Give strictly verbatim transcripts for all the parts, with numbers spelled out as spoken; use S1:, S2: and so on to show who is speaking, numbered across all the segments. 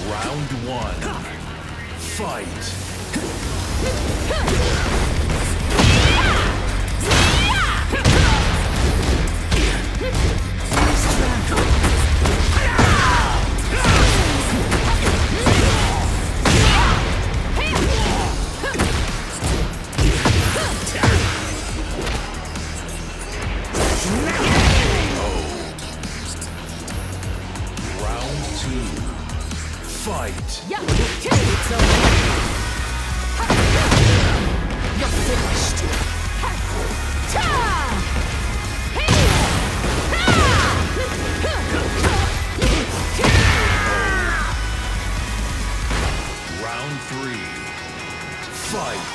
S1: Round one. Fight. Round two. Fight.
S2: Yeah, it's over. You're finished.
S1: Round three. Fight.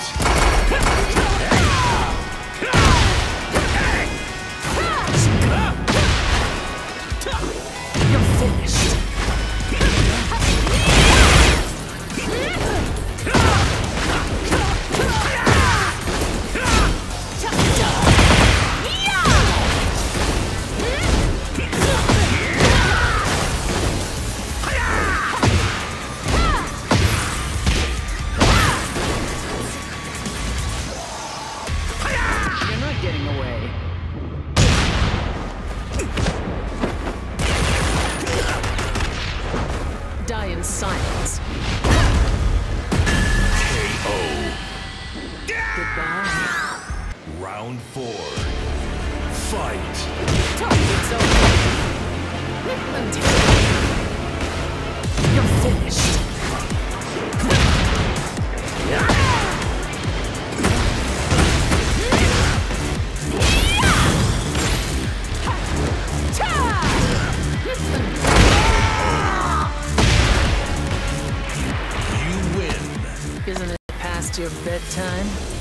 S2: You're finished. You're not getting away. Die in silence.
S1: K O.
S2: Goodbye.
S1: Round four. Fight.
S2: It's over. Until you're finished.
S1: You win.
S2: Isn't it past your bedtime?